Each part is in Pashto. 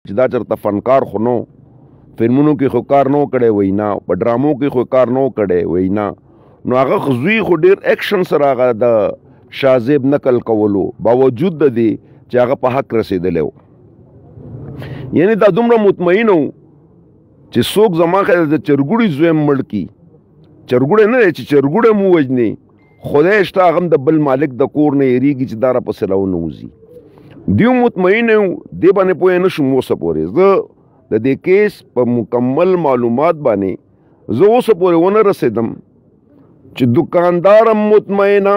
چې دا چېرته فنکار خو نو فلمونو کې خو کار نو کړی وای نه په ډرامو کې خو کار نو کړی وای نه نو هغه زوی خو ډېر ایکشن سره هغه د شازیب نقل کولو باوجود د دې چې هغه په حق رسېدلی و یعنی دا دومره مطمئن و چې څوک زما خیال د چرګوړي زوی مړ کي چرګوړی نه دی چې چرګوړی مو وژنې خدای شته هغه هم د بل مالک د کور نه یېرېږي چې دا راپسې راونوځي دیو مطمئن یو دې باندې پوه نه شوم اوسه پورې زه د دې کیس په مکمل معلومات باندې زه اوسه پورې ونه رسېدم چې دکاندار هم مطمئنه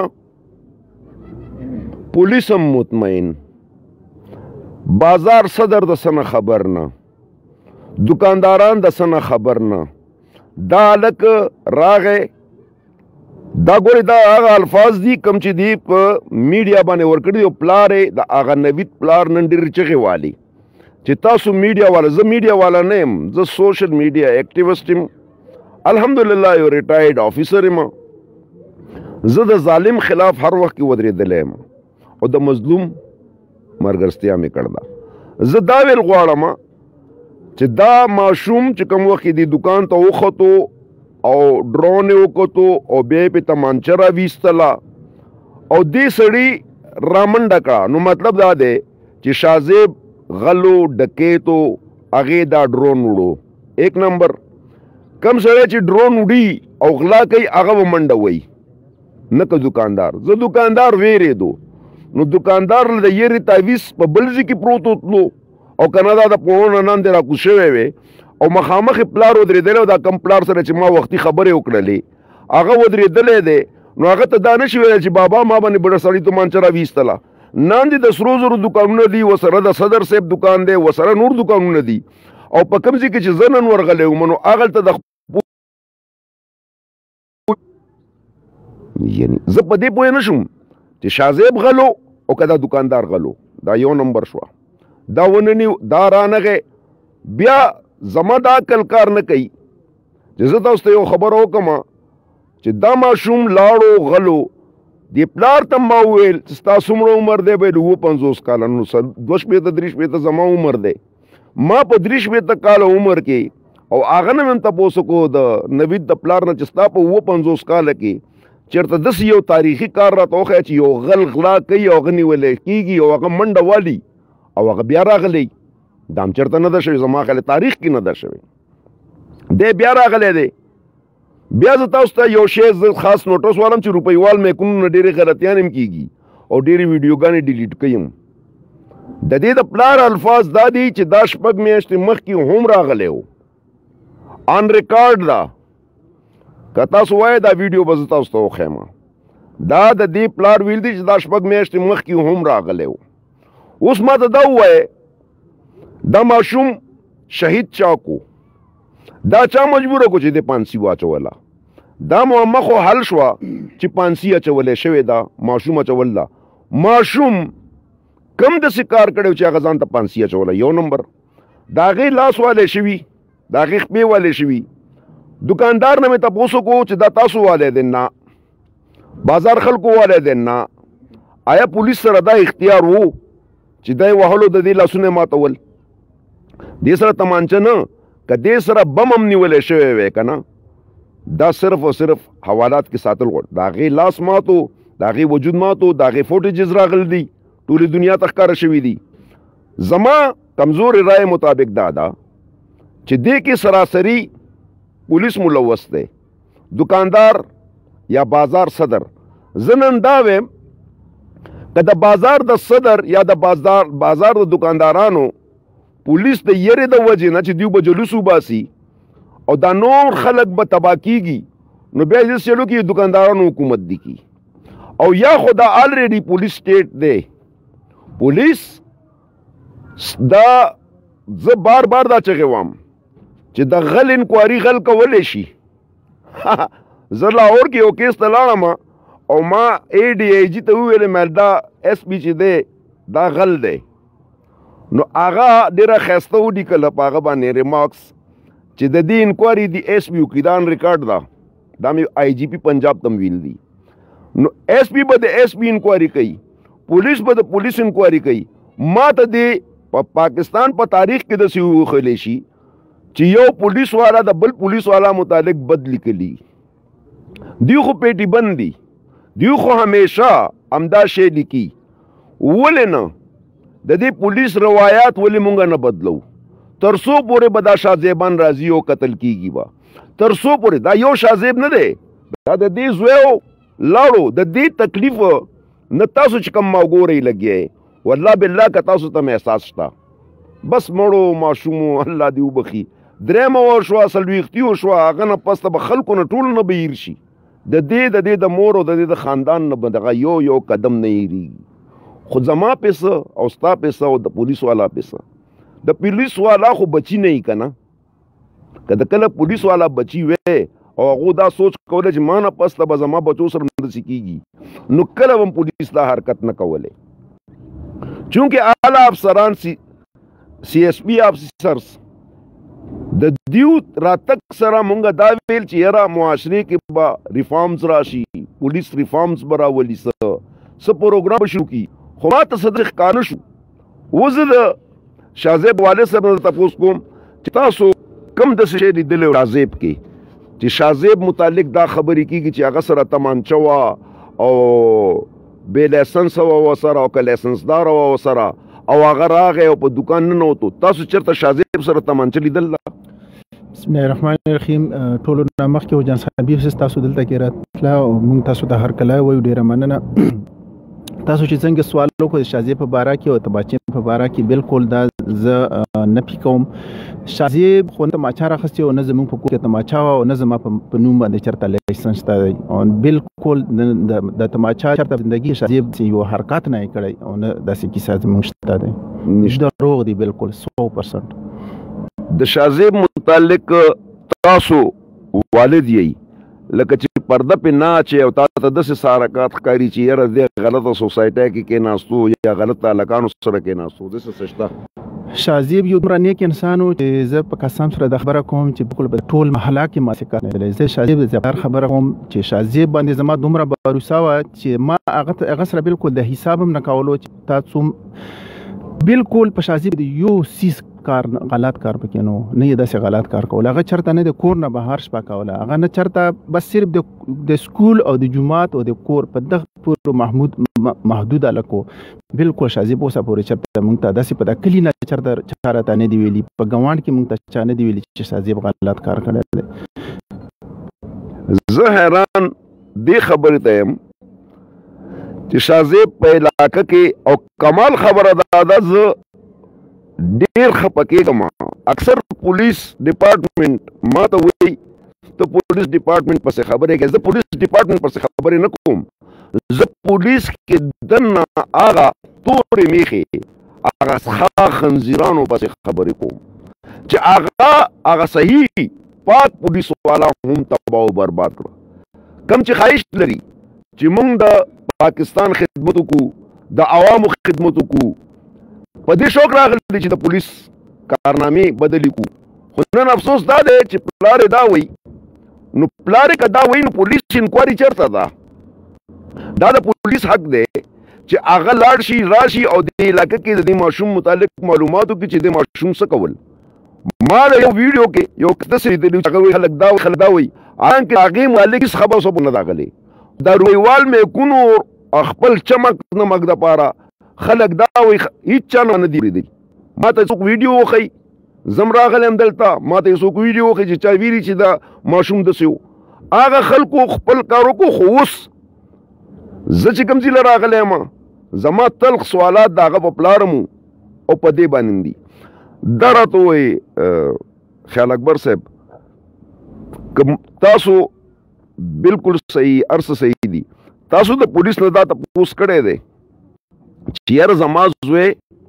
پولیس هم مطمئن بازار صدر د څه نه خبر نه دکانداران د څه نه خبر نه دا هلک راغی دا ګورې دا هغه الفاظ دي کوم چې دی په میډیا باندې ورکړي دي او پلار یې د هغه نوید پلار نن ډېرې چغې والي چې تاسو میډیا والا زه میډیا والا نه یم زه سوشل میډیا ایکټیویسټ یم الحمدلله یو ریټایرډ افیسر یم زه د ظالم خلاف هر وخت کې ودرېدلی یم او د مظلوم مرګرستیا مې کړده زه دا ویل غواړم چې دا ماشوم چې کوم وخت دی دکان ته وختو او ډرون یې وکتو او بیا یې پې تمانچه راویستله او دې سړي رامنډه کړه نو مطلب دا دی چې شازیب غلو ډکیتو هغې دا ډرون وړو ایک نمبر کم سړی چې ډرون وړي او غلا کوي هغه به منډه وایي نه که دکاندار زه دکاندار ویرېدو نو دکاندار له د یېرې تعویز په بل ځای کې پروت وتلو او که نه دا د پوهنو نن دی راکوز شوی وی او مخامخ یې پلار ودرېدلی او دا کم پلار سره چې ما وختي خبرې وکړلې هغه ودرېدلی دی نو هغه ته دا نشي ویلی چې بابا ما باندې بډه سړي تومانچه راویستله ناندې د سرو زرو دکانونه دي ورسره د صدر صاحب دکان دی ورسره نور دکانونه دي او په کوم ځای کې چې زه نن ورغلی وم نو هغلته د یعنی زه په دې پوه نه شوم چې شازیب غلو او که دا دکاندار غلو دا یو نمبر شوه دا وننیو دا رانغی بیا زما دا عقل کار نه کوي چې زه تاسو ته یو خبره وکړم چې دا ماشوم لاړو غلو دې پلار ته ما وویل چې ستا څومره عمر دی به 50 کاله نو 2 زما عمر دی ما په 3 کاله عمر کې او هغه نه مې هم تپوس وکړو د نوید د پلار نه چې ستا په 50 کاله کې چېرته داسې یو تاریخي کار راته وښیه چې یو غل غلا کوي او هغه نیولی کېږي او هغه منډه والي او هغه بیا راغلی دا هم چېرته نه ده شوی زما خیال تاریخ کې نه ده شوی دی بیا راغلی دی بیا زه تاسو ته یو شی زه خاص نوټس والم چې روپیوال میکونونه ډېرې غلطیان هم کېږي او ډېرې ویډیوګانې ډیلیټ کوي هم د دې د پلار الفاظ دا دي چې دا 6 میاشتې مخکې هم راغلی و آن ریکارډ ده که تاسو وایئ دا ویډیو به زه تاسو ته وښیم دا د دې پلار ویل دي چې دا 6 میاشتې مخکې هم راغلی و اوس ما ته دا ووایه دا ماشوم شهید چا کو دا چا مجبوره کو چې د پانسي واچوله دا معما خو حل شوه چې پانسي اچولی شوې ده ماشوم اچول ده ماشوم کم داسې کار کړی چې هغه ځان ته پانسي اچوله یو نمبر د هغې لاس والی شوي د هغې خپې والی شوي دکاندار نه مې تپوس وکړو چې دا تاسو والی دی نه بازار خلکو والی دی نه آیا پولیس سره دا اختیار وو چې دی وهلو د دې لاسونه ماتول دې سره تمانچه نه که دې سره بم هم نیولی شوی وی که نه دا صرف او صرف حوالات کې ساتل غواړي د هغې لاس ماتو د هغې وجود ماتو د هغې فوټیجز راغلی دي ټولې دنیا ته ښکاره شوي دي زما کمزورې رای مطابق دا ده چې دې کې سراسري پولیس ملوث دی دکاندار یا بازار صدر زه نن دا ویم که د بازار د صدر یا د بازار د دکاندارانو پولیس د یېرې د وجې نه چې دوی به جلوس وباسي او دا نور خلک به تباه کېږي نو بیا دې چلو کې دکاندارانو حکومت دی کی او یا خو دا آلریډي پولیس سټیټ دی پولیس دا زه بار بار دا چغې وایم چې د غل انکواري غل کولی شي زه لاهور کې یو کیس ته لاړم او ما ADIG ته وویلې مې دا SP چې دی دا غل دی نو هغه ډېره ښایسته ولیکله په هغه باندې ریمارکس چې د دې انکواري د SP وکړي دا ان ریکارډ ده دا مې IGP پنجاب ته ویل دي نو SP به د SP انکواري کوي پولیس به د پولیس انکواري کوي ما ته دې پاکستان په تاریخ کې د سیو خلی شي چې یو پولیس والا د بل پولیس والا متعلق بد لیکلی دیو خو پیټي بند دي دیو خو همیشه امدا شی لیکي ولې نه د دې پولیس روایات ولې مونږ نه بدلو ترسو پورې به دا شازیبان راځي او قتل کیږي با ترسو پورې دا یو شازیب نه دی دا د دې زویو لاړو د دې تکلیف نه تاسو چې کوم ماګورې لګي والله بالله که تاسو ته احساس شته بس مړو ماشومو الله دې وبخي درېمه وشوه څلوېښتي وشوه هغه نه پس ته به خلکو نه ټول نه به هیر شي د دې د مور او د دې د خاندان نه به دغه یو قدم نه هیرېږي خو زما پیسه او ستا پیسه او د پولیس والا پیسه د پولیس والا خو بچی نه یي که نه که د کله پولیس والا بچی وی او هغه دا سوچ کوله چې ما نه پس ته به زما بچو سره همداسې کېږي نو کله به پولیس دا حرکت نه کولی چونکې اعلی افسران سی ایس پی افسرز د دیو راتګ سره مونږ دا ویل چې یاره معاشرې کې به ریفارمز راشي پولیس ریفارمز به راولي څه پروګرام به شروع کړي خو ما ته څه داسې ښکاره شو اوس زه د شاهزیب والد صاحب نه تپوس کوم چې تاسو کوم داسې شی لیدلی شاهزیب کې چې شاهزیب متعلق دا خبرې کېږي چې هغه سره تمانچه وه او بې لایسنسه وه ورسره او که لایسنسداره وه ورسره او هغه راغی او په دوکان ننوتو تاسو چېرته شاهزیب سره تمانچه لیدل بسم الله الرحمن الرحیم ټولو نه مخکې جان حبیب تاسو دلته کې راتله او موږ تاسو ته هرکلی وایو ډېره مننه تاسو چې څنګه سوال وکړو د شاهزیب په باره کې او تباچې په باره کې بالکل دا زه نه پی کوم شاهزیب خو نه تماچا راخستې او نه زموږ په کور کې تماچا وه او نه زما په نوم باندې چېرته لایسنس شته دی او بالکل د تماچا چېرته زندګي شاهزیب یو حرکات نه یې کړی او نه داسې کیسه زموږ شته دی دروغ دی بالکل 100% د شاهزیب متعلق تاسو والد یې لکه چې پرده پې نه اچې او تا ته داسې سارکات ښکاري چې یاره دې غلطه سوسایټۍ کې کېناستو یا غلط هلکانو سره کېناستو داسې څه شته شاهزیب یو دومره نیک انسان و چې زه په قسم سره دا خبره کوم چې بالکل په ټول محله کې ما څه کار نه دی زه شاهزیب د زیاتر خبره کوم چې شاهزیب باندې زما دومره باروسه وه چې ما هغه سره بالکل د حساب هم نه کولو چې تا بالکل په شاهزیب د یو سیز کار غلط کار پکې نو نه یې داسې غلط کار کول هغه چېرته نه د کور نه بهر شپه کوله هغه نه چېرته بس صرف د سکول او د جومات او د کور په دغه پورې محدود هلک و بالکل شاهزیب اوسه پورې چېرته موږ ته داسې په دا کلي نه چېرته چا راته نه دي ویلي په ګاونډ کې موږ ته چا نه دي ویلي چې شاهزیب غلط کار کړی دی زه حیران دې خبرې ته یم چې شاهزیب په علاقه کې او کمال خبره دا زه ډېر خپه کېږم اکثر پولیس ډپارټمنټ ما ته وایي ته پولیس ډپارټمنټ پسې خبرې کوې زه پولیس ډپارټمنټ پسې خبرې نه کوم زه پولیس کې دننه هغه تورې میښې هغه ښه خنزیرانو پسې خبرې کوم چې هغه صحیح پاک پولیس والا هم تباه و برباد کړه کم چې خواهش لري چې موږ د پاکستان خدمت وکړو د عوامو خدمت وکړو په دې شوق راغلی چې د پولیس کارنامې بدلې کړو خو نن افسوس دا دی چې پلار یې دا وایي نو پلار یې که دا وایي نو پولیس انکوایري چېرته ده دا د پولیس حق دی چې هغه لاړ شي راشي او د علاقه کې د دې ماشوم متعلق معلومات وکړي چې د ماشوم څه کول ما د یو ویډیو کې یو داسې لیدلي چې هغه وایي خلک دا وایي حالانکې هغې مالک هېڅ خبر صبر نه راغلی دا رویوال میکونو خپل چمک نمک دپاره خلک دا وایي هېڅ چا نه دي اورېدلي ما ته څوک ویډیو وښیي زم راغلی یم دلته ما ته څوک ویډیو وښیي چې چا ویلي چې دا ماشوم داسې و هغه خلکو خپل کار وکړو خو اوس زه چې کوم ځای له راغلی یم زما تلخ سوالات د هغه په پلارم او په دې باندې دي دا راته وایي خیال اکبر صاحب که تاسو بالکل صحیح هر څه صحیح دي تاسو د پولیس نه دا تپوس کړی دی چې یاره زما زوی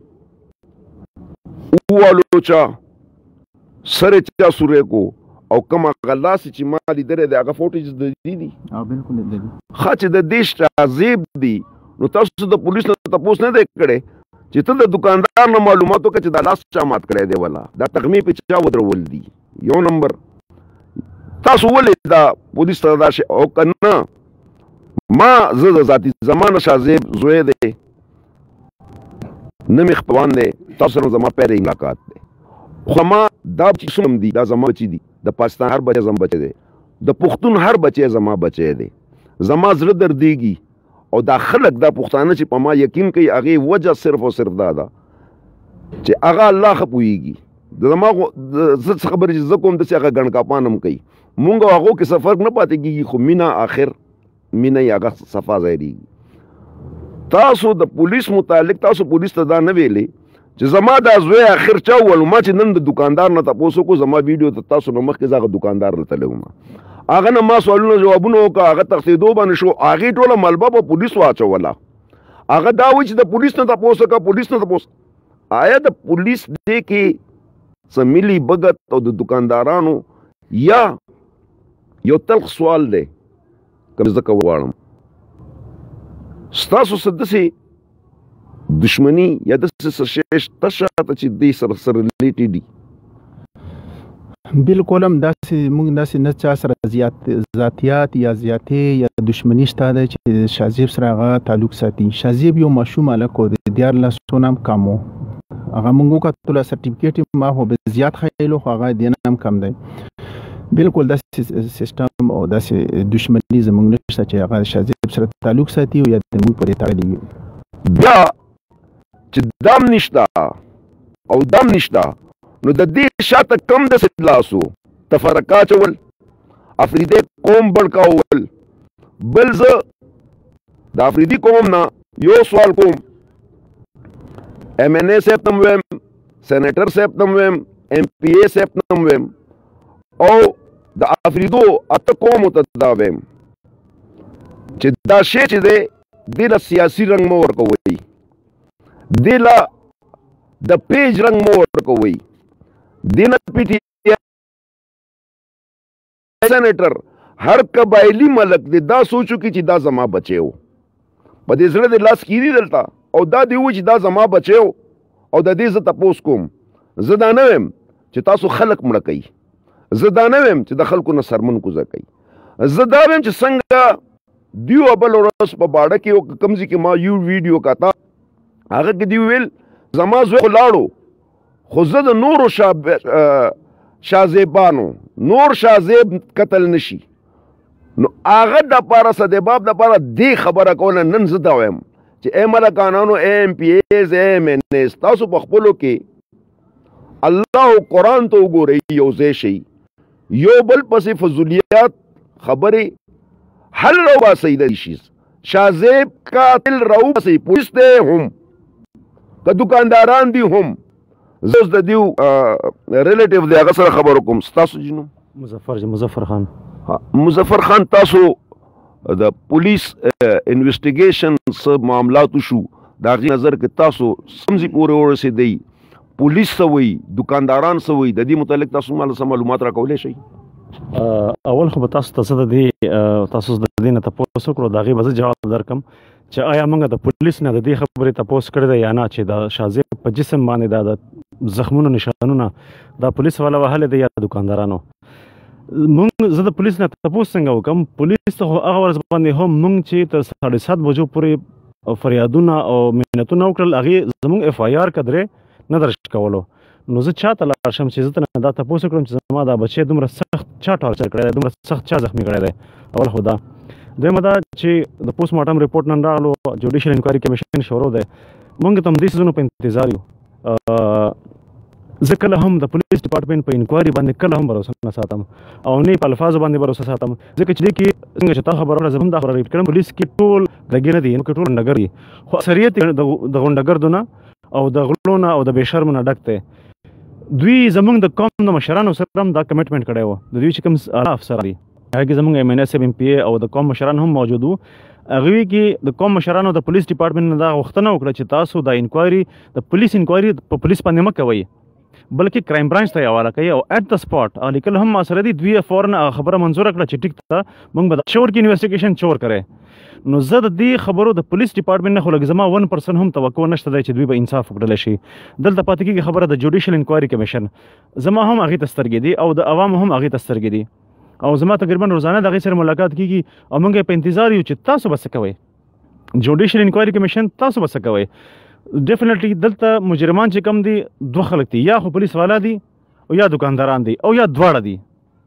ووالو چا سر چا سوری کو او کوم هغه لاسې چې ما لیدلی دی هغه فوټیج د دې دي ښه چې د دې شاهزیب دي نو تاسو د پولیس نه تپوس نه دی کړی چې ته د دکاندار نه معلومات وکړه چې دا لاس چا مات کړی دی والا دا تغمې په چا ودرول دي یو نمبر تاسو ولې دا پولیس ته دا شي او که نه ما زه د ذاتي زمانه شاهزیب زوی دی نه مې خپلوان دی تاسو سره زما پیل ملاقات دی خو زما دا چې څوم دي دا زما بچي دي د پاکستان هر بچی زما بچی دی د پښتون هر بچی زما بچی دی زما زړه دردېږي او دا خلک دا پښتانه چې په ما یقین کوي هغې وجه صرف او صرف دا ده چې هغه الله ښه پوهېږي زما زه څه خبرې چې زه کوم داسې هغه ګڼکاپان هم کوي مونږ او هغو کې څه فرق نه پاتې کېږي خو مینه آخر مینه یې هغه صفا ظاهرېږي تاسو د پولیس متعلق تاسو پولیس ته دا نه ویلې چې زما دا زوی آخر چا وویل ما چې نن د دکاندار نه تپوس وکړو زما ویډیو ته تاسو نه مخکې زه هغه دکاندار ته تللی وم هغه نه ما سوالونه جوابونه وکړه هغه تښتېدو باندې شو هغې ټوله ملبه په پولیس واچوله هغه دا وایي چې د پولیس نه تپوس وکړه پولیس نه تپوس آیا د پولیس دې کې څه ملي بګت او د دکاندارانو یا یو تلخ سوال دی که زه که وغواړم ستاسو څه داسې دشمني یا داسې څه شی شته شاته چې دې سره ریلیټډ دي بالکل هم داسې موږ داسې نه چا سره ذاتیات یا زیاتې یا دشمني شته ده چې شازیب سره هغه تعلق ساتي شازیب یو ماشوم هلک و د 14 هم کم و هغه موږ وکتلو سرټیفیکیټ یې ما خو به زیات ښیلو خو هغه دې نه هم کم دی بالکل داسې سیستم او داسې دشمني زموږ نشته چې هغه شازیب سره تعلق ساتي او یا د موږ پورې تړلی وي بیا چې دام نشته او دم نشته نو د دې شاته کم داسې لاس و تفرقه اچول افریدي قوم بړکاول بل زه د افریدي قوم نه یو سوال کوم MNA صاحب ته م ویم سینیټر صاحب ته م ویم MPA صاحب ته م ویم او د افریدو اته قومو ته دا ویم چې دا شی چې دی دې له سیاسي رنګ مه ورکوئ دې له د پیج رنګ مه ورکوئ دې نه پی ټي سینیټر هر قبایلي ملک دی دا سوچو کې چې دا زما بچی و په دې زړه د لاس کیدي دلته او دا دی وایي چې دا زما بچی و او د دې زه تپوس کوم زه دا نه ویم چې تاسو خلک مړه کوئ زه دا نه ویم چې د خلکو نه سرمن کوزه کوي زه دا ویم چې څنګه دیو بل ورځ په باډه کې کوم ځای کې ما یو ویډیو کاته هغه کې دی ویل زما زوی خو لاړو خو زه د نورو شازیبانو نور شازیب قتل نشي نو هغه دپاره صدباب دپاره دې خبره کوله نن زه دا وایم چې ای ملکانانو ای MPAs ای MNAs تاسو په خپلو کې الله قرآن ته وګورئ یو ځای شئ یو بل پسې فضولیات خبرې حل راوباسئ د دې شیز شازیب قاتل راوباسئ پولیس دی هم که دکانداران دي هم زه اوس د دیو ریلیټیو دی هغه سره خبرو کوم ستاسو جنوم مظفر خان مظفر خان تاسو د پولیس انویسټیګیشن څه معاملاتو شو د هغې نظر کې تاسو څه پورې ورسېدئ پولیس څه وایي دکانداران څه وایي د دې متعلق تاسو ماله څه معلومات راکولی شئ اول خو به تاسو ته زه د دې تاسو د دې نه تپوس وکړو د هغې به زه جواب درکړم چې آیا موږ د پولیس نه د دې خبرې تپوس کړی دی یا نه چې د شازیب په جسم باندې دا د زخمونو نشانونه دا پولیس والا وهلی دی یا دکاندارانو زه د پولیس نه تپوس څنګه وکړم پولیس ته خو هغه ورځ باندې هم موږ چې تر 7:30 بجو پورې فریادونه او منتونه وکړل هغې زموږ FIR قدرې نه درج کولو نو زه چا ته لاړ شم چې زه ته دا تپوس وکړم چې زما دا بچی دومره سخت چا ټارچر کړی دی دومره سخت چا زخمي کړی دی اول خو دا دویمه دا چې د پوسټ مارټم ریپورټ نن راغلو جوډیشل انکوایري کمیشن شروع دی موږ ته همدې څیزونو په انتظار یو زه کله هم د پولیس ډپارټمنټ په انکوایري باندې کله هم باور نه ساتم او نه په الفاظو باندې باور ساتم ځکه چې دې کې څنګه چې تا خبره زه هم دا خبره ریپیټ کړم پولیس کې ټول لګې نه دي نو کې ټول غونډګر دي خو اکثریت د غونډګردو نه او د غلو نه او د بې شرمو نه ډک دی دوی زموږ د قوم د مشرانو سره هم دا کمیټمنټ کړی و د دوی چې کوم اعلی افسر دي هغه کې زموږ MNA صاحب MPA او د قوم مشران هم موجود وو هغوی کې د قوم مشرانو د پولیس ډپارټمنټ نه دا غوښتنه وکړه چې تاسو د انکوایري د پولیس انکوایري په پولیس باندې مه کوئ بلکې کرایم برانچ ته یې حواله کوي او ایټ د سپاټ هغه لیکل هم ما سره دي دوی فورن خبره منظوره کړه چې ټیک ته موږ به د شور کې انویسټیګیشن شور کوي نو زه د دې خبرو د پولیس ډپارټمنټ نه خو لږ زما 1% هم توقع نشته دی چې دوی به انصاف وکړلی شي دلته پاتې کېږي خبره د جوډیشل انکوایري کمیشن زما هم هغې ته سترګې دي او د عوامو هم هغې ته سترګې دي او زما تقریبا روزانه د هغې سره ملاقات کېږي او موږ یې په انتظار یو چې تاسو به څه کوئ جوډیشل انکوایري کمیشن تاسو به څه کوئ ډیفینیټلی دلته مجرمان چې کم دي دوه خلک دي، یا خو پولیس والا دي او یا دکانداران دي او یا دواړه دي.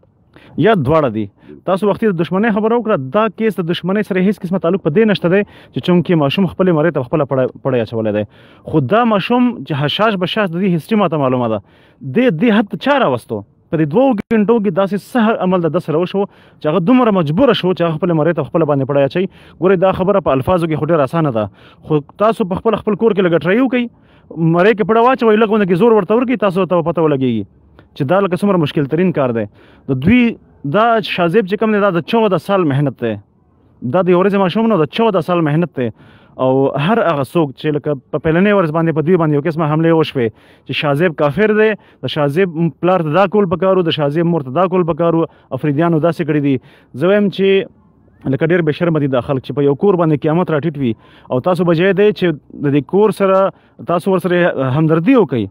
تاسو وختي د دشمنۍ خبره وکړه، دا کیس د دشمنۍ سره هیڅ قسمه تعلق په دې نشته دی چې چونکې ماشوم خپلې مرۍ ته خپله پړی اچولی دی، خو دا ماشوم چې حشاش بشاش د دې هسټري ماته معلومه ده، دې حد ته چا راوستو؟ په دې 2 غنټو کې داسې سهر عمل د سره وشو چې هغه دومره مجبوره شو چې هغه خپلې مرۍ ته خپله باندې پړی اچوي. ګورئ دا خبره په الفاظو کې خو ډېره اسانه ده، خو تاسو په خپل کور کې لږ ټرای وکړئ، مرۍ کې پړه واچوئ، لږ غونډه کې زور ورته ورکړئ، تاسو ته پته ولګېږي چې دا لکه څومره مشکل ترین کار دی. د دوی دا شازیب چې کوم دی دا د 14 سال محنت دی، دا د یو ورځې ماشوم نه د 14 سال محنت دی. او هر هغه څوک چې لکه په پیلنۍ ورځ باندې په دوی باندې یو قسمه حملې وشوې چې شازیب کافر دی، د شازیب پلار ته دا کول پکارو، د شازیب مور ته دا کول پکارو، افریدیانو داسې کړي دي. زه وایم چې لکه ډېر بې شرمه دي دا خلک چې په یو کور باندې قیامت راټیټ وي او تاسو بجای دی چې د دې کور سره تاسو ورسره همدردي وکړئ.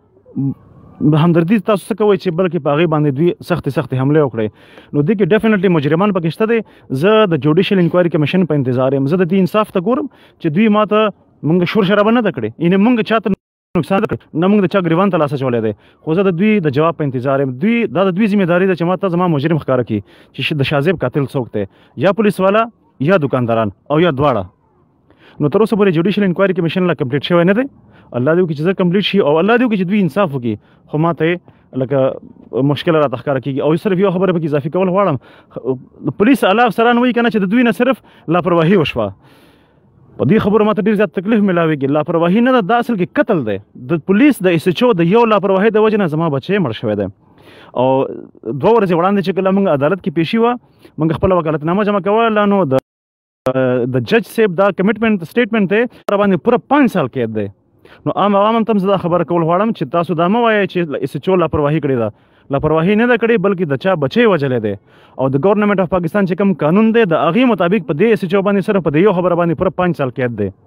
همدردي تاسو څه کوئ چې بلکې په هغې باندې دوی سختې حملې وکړئ. نو دې کې ډیفینیټلی مجرمان پکې شته دی. زه د جوډیشل انکوایري کمیشن په انتظار یم. زه د دې انصاف ته ګورم چې دوی ما ته موږ شور شرابه نه ده کړې، یعنې موږ چا ته نقصان نه کړ، نه موږ د چا ګریوان ته لاس اچولی دی، خو زه د دوی د جواب په انتظار یم. دا د دوی ذمېداري ده چې ما ته زما مجرم ښکاره کړي چې د شازیب قاتل څوک دی، یا پولیس والا یا دکانداران او یا دواړه. نو تر اوسه پورې جوډیشل انکوایري کمیشن لا کمپلیټ شوی نه دی. الله دې وکړي چې زه کمپلیټ شي او الله دې وکړي چې دوی انصاف وکړي. خو ما ته لکه مشکله راته ښکاره کېږي. او صرف یو خبره پکې اضافي کول غواړم، پولیس اعلی افسران وایي که نه چې د دوی نه صرف لاپرواهي وشوه. په دې خبرو ماته ډېر زیات تکلیف ملاویږي. لاپرواهي نه ده، دا اصل کې قتل دی. د پولیس د ایس ایچ او د یو لاپرواهۍ د وجې نه زما بچی مړ شوی دی. او 2 ورځې وړاندې چې کله موږ عدالت کې پیشي وه، موږ خپله وکالتنامه جمع کوله، نو د جج صاحب دا کمیټمنټ سټیټمنټ دی باندې پوره 5 سال قید دی. نو عام عوام ته هم زه دا خبره کول غواړم چې تاسو دا مه وایئ چې ایس ایچ او لاپرواهي کړې ده. لاپرواهي نه ده کړې، بلکې د چا بچی وژلی دی. او د ګورنمنټ اف پاکستان چې کوم قانون دی د هغې مطابق په دې ایس ایچ او باندې صرف په دې یو خبره باندې پوره 5 سال قید دی.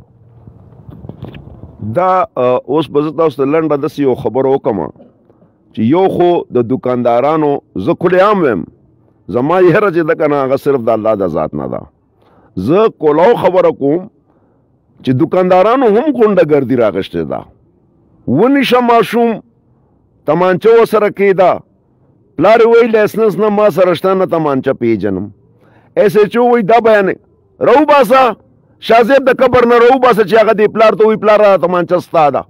دا اوس به زه تاسو ته لنډه داسې یو خبره وکړم چې یو خو د دکاندارانو زه کلی عام ویم، زما یې هره چې ده که نه هغه صرف د الله د ذات نه ده. زه کولاو خبره کوم چې دکاندارانو هم کونډه ګردي راغشتې ده. ونیشه ماشوم تمانچه ورسره کېده، پلار یې وایي لایسنس نه ما سره شته نه تمانچه پیژنم. ایس ایچ او وایي دا بیانې راوباسه، شازیب د قبر نه راوباسه چې هغه دې پلار ته وایي پلار را تمانچه ستا ده.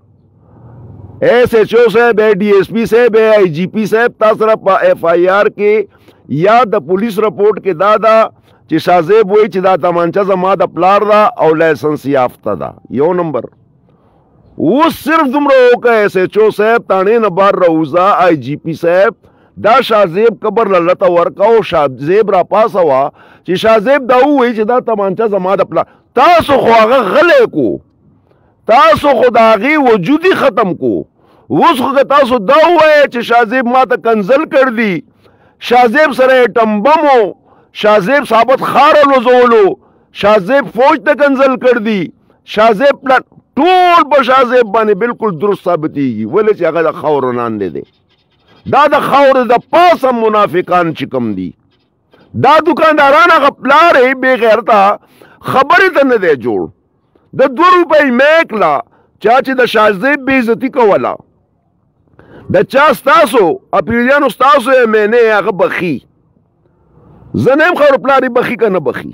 ایس ایچ او صاحب، ڈی ایس پی صاحب، آئی جی پی صاحب، تا سره په ایف آئی آر کې یا د پولیس رپورټ کې دا ده چې شازیب وایي چې دا تمانچه زما د پلار ده او لایسنس یافته ده. یو نمبر. اوس صرف دومره وکړه ایس ایچ او صاحب تاڼې نه بار راوځه، آئی جی پی صاحب دا شازیب قبر لته ورکه او شازیب را پاسوه چې شازیب دا ووایي چې دا تمانچه زما د پلار. تاسو خو هغه غلی کو، تاسو خو د هغې وجود یې ختم کو. اوس خو که تاسو دا ووایئ چې شازیب ما ته کنزل کړ دي، شازیب سره یې ټمبم و، شازیب ثابت خار الوزولو، شازیب فوج ته کنزل کړ دي، شازیب پلان، ټول په شازیب باندې بالکل درست ثابتېږي. ولې چې هغه د خاورو لاندې دی. دا د خاورو د پاسه منافقان چې کوم دي، دا دکانداران هغه پلار یې بې غیرته خبرې ته نه دی جوړ. د 2 روپۍ میکله چا چې د شازیب بې عزتي کوله، د چا ستاسو اپریلیانو ستاسو یې مینې هغه بخي. زه نه یم خبر پلار یې بخي که نه بخي.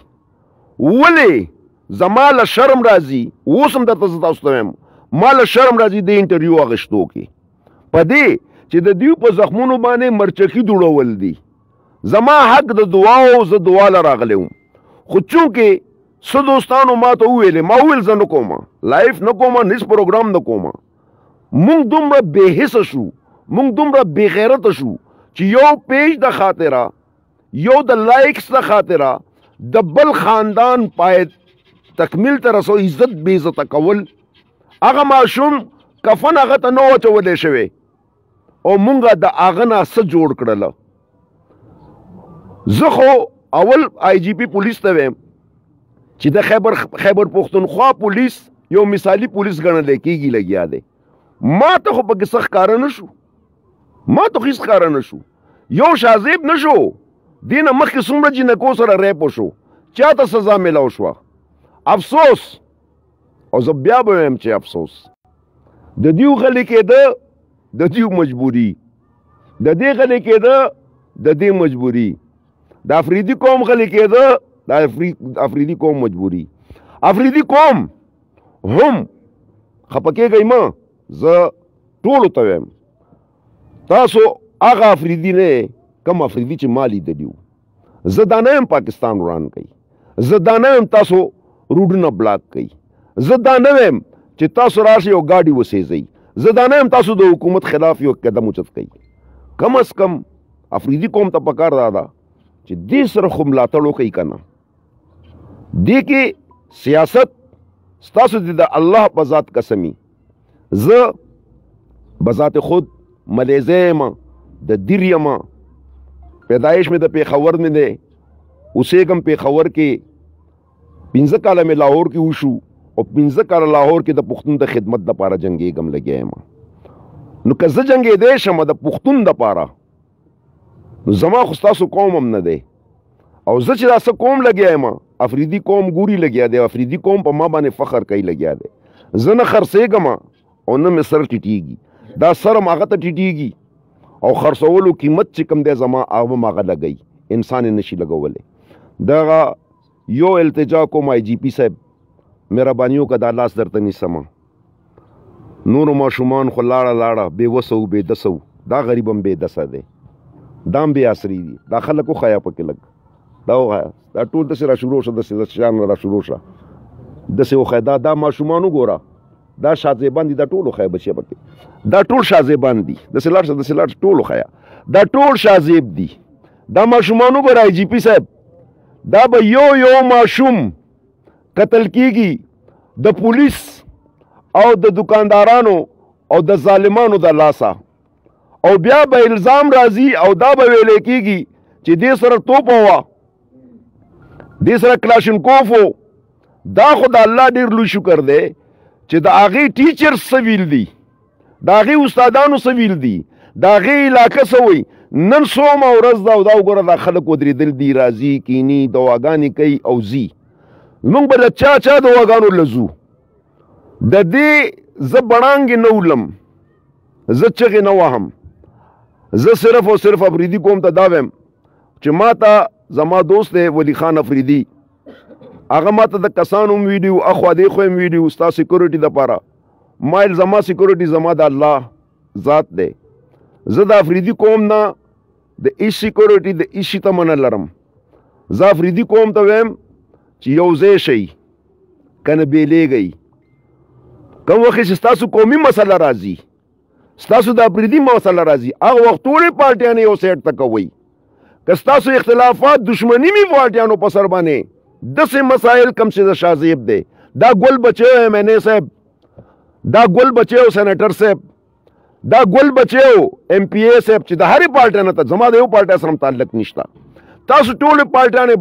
ولې زما له شرم راځي، اوس هم درته زه تاسو ته وایم ما له شرم راځي د انټرویو اخیستو کې په دې چې د دوی په زخمونو باندې مرچکي دوړول دي. زما حق د دعا او زه دعا له راغلی وم، خو چونکې څه دوستانو ما ته وویلې، ما وویل زه نه کوم، لایف نه کوم، هیڅ پروګرام نه کوم. مونږ دومره بې حسه شو، مونږ دومره بې غیرته شو چې یو پیج د خاطره، یو د لایکس د خاطره د بل خاندان پای تکمیل ته رسو، عزت بې عزته کول. هغه ماشوم کفن هغه ته نه واچولی شوی او مونږه د هغه نه څه جوړ کړله. زه خو اول آئی جی پی پولیس ته ویم چې د خیبر پختونخوا پولیس یو مثالي پولیس ګڼلی کېږي لګیا دی. ما ته خو پکې څه ښکاره نه شو، ما ته خو هېڅ ښکاره نه شو. یو شازیب نه شو، دې نه مخکې څومره جینکو سره ریپ وشو، چا ته سزا میلاو شوه. افسوس او زه بیا به وایم چې افسوس د دیو غلی کېده د دیو مجبوري د دې غلی کېده د دې مجبوري د افریدي قوم غلی کېده د افریدي قوم مجبوري افریدي قوم هم خفه کېږئ مه زه ټولو ته وایم تاسو هغه افریدي نه کم افریدي چې ما لیدلي وو زه دا نه یم پاکستان وران کوي زه دا نه یم تاسو روډونه بلاک کوي زه دا نه یم چې تاسو راشئ او ګاډي وسېځئ زه دا نه یم تاسو د حکومت خلاف یو قدم اوچت کوي کم از کم افریدي قوم ته پکار دا ده چې دې سره خو ملاتړ وکړئ که نه دې کې سیاست ستاسو د الله په ذات قسمي زه بذات خود ملیزه یم د دیر یم پیدایش مې د پیښور مې دی اوسېږم پیښور کې 15 کاله مې لاهور کې وشو او 15 کاله لاهور کې د پښتون د خدمت دپاره جنګېږم لګیا یم نو که زه جنګېدی شم د پښتون دپاره نو زما خو ستاسو قوم هم نه دی او زه چې دا څه قوم لګیا یم افریدي قوم ګوري لګیا دی افریدي قوم په ما باندې فخر کوي لګیا دی زه نه خرڅېږم او نه مې سر ټیټېږي دا سر هم هغه ته ټیټېږي او خرڅولو قیمت چې کوم دی زما هغه هم هغه لګوي انسان یې نشي لګولی دغه یو التجا کوم آی جی پي صاحب مهرباني وکړه دا لاس درته نیسمه نورو ماشومان خو لاړه بېوسه و بېدسه و دا غریب هم بېدسه دی دا هم بې عصري دي دا خلک وښایه پکې لږ دا وښایه دا ټول داسې را شروع شه داسې شیان را شروع شه داسې وښایه دا ماشومان وګوره دا شازیبان دي دا ټول وښایه بچیه پکې دا ټول شازیبان دي داسې لاړ شه داسې لاړ شه ټول وښایه دا ټول شازیب دي دا ماشومان وګوره آی جي پي صاحب دا به یو ماشوم قتل کیږي د پولیس او د دکاندارانو او د ظالمانو د لاسه او بیا به الزام راځي او دا به ویلې کیږي چې دې سره توپ وه دې سره کلاشنکوف و دا خو د الله ډېر لوی شکر دی چې د هغې ټیچرز څه ویل دي د هغې استادانو څه ویل دي د هغې علاقه څه وایي نن څومه ورځ ده او دا وګوره دا خلک ودرېدل دي راځي کینی دواګانې کوي او ځي موږ به د چا دواګانو له ځو د دې زه بړانګې نه ولم زه چغې نه وهم زه صرف او صرف افریدي قوم ته دا ویم چې ما ته زما دوست دی ولی خان افریدي هغه ما ته د کسانو هم ویډیو اخوا دې خو هم ویډیو ستا سیکورټي دپاره ما ویل زما سیکورټي زما د الله ذات دی زه د افریدي قوم نه د هیڅ سیکورټي د هیڅ شي تمه نه لرم زه افریدي قوم ته ویم چې یو ځای شئ که نه بیلیږئ کوم وخت چې ستاسو قومي مسله راځي ستاسو د افریدي مسله راځي هغه وخت ټولې پارټیانې یو سایډ ته کوئ که ستاسو اختلافات دشمني وي پارټیانو په سر باندې داسې مسایل کم چې د شازیب دی دا ګل بچی ایم این اے صاحب دا ګل بچی سینیټر صاحب دا ګل بچی ایم پی اے صاحب چې د هرې پارټۍ نه ته زما د یو پارټۍ سره تعلق نشته تاسو ټولې پارټیانې